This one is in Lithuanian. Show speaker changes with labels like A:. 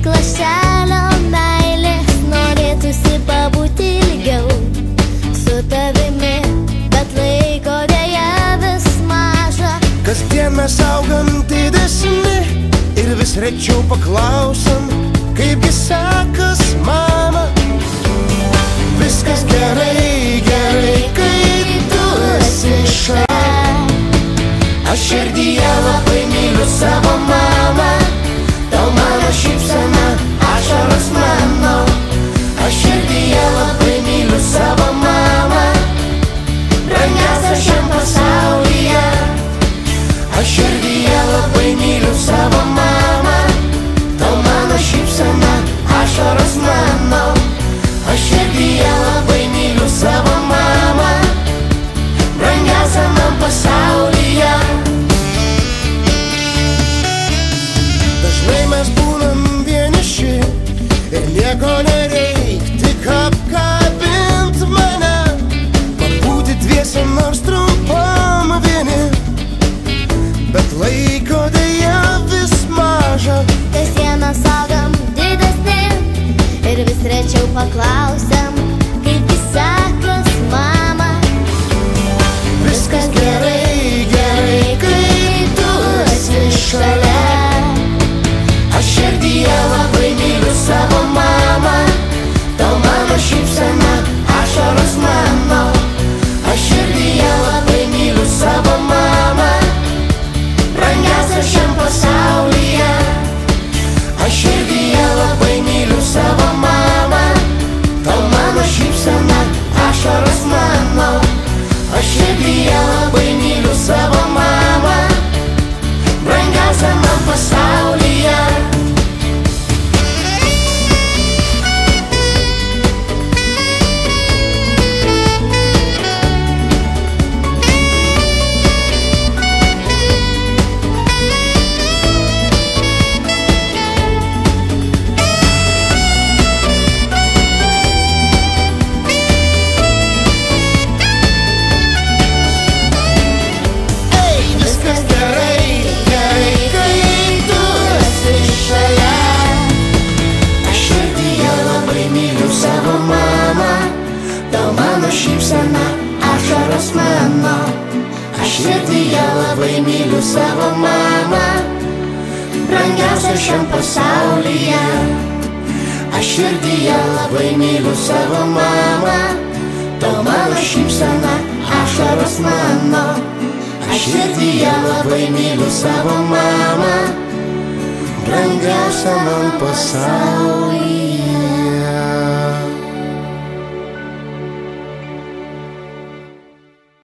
A: tik lašelio meilės, norėtųsi pabūti ilgiau su tavimi, bet laiko dėja vis maža.
B: Kasdien mes augam didesni ir vis rečiau paklausam, kaipgi sekas, mama. Viskas gerai, gerai, kai tu esi šalia. Aš širdyje labai myliu savo mamą, tau mano šypsena, ašaros mano. Aš širdyje labai myliu savo mamą, brangiausia šiam pasaulyje. Aš širdyje labai myliu savo mamą, tau mano šypsena, ašaros mano. Aš širdyje labai myliu savo mamą, brangiausia man pasaulyje. Dažnai mes būnam vieniši ir nieko nereik, tik apkabint mane, pabūti dviese nors trumpam vieni, bet laiko dėja vis maža.
A: Kasdieną augam didesni ir vis rečiau paklausiam, kaipgi sekas, mama.
B: Viskas gerai, gerai, kai tu esi šalia. Aš širdyje labai myliu savo mamą, tau mano šypsena, ašaros mano. Aš širdyje labai myliu savo mamą, brangiausia šiam pasaulyje. Aš širdyje labai myliu savo mamą, tau mano šypsena, ašaros mano. Aš širdyje labai myliu savo mamą, brangiausia man pasaulyje. Šypsena, ašaros mano. Aš širdyje labai myliu savo mamą, brangiausia šiam pasaulyje. Aš širdyje labai myliu savo mamą, tau mano šypsena, ašaros mano. Aš širdyje labai myliu savo mamą, brangiausia man pasaulyje.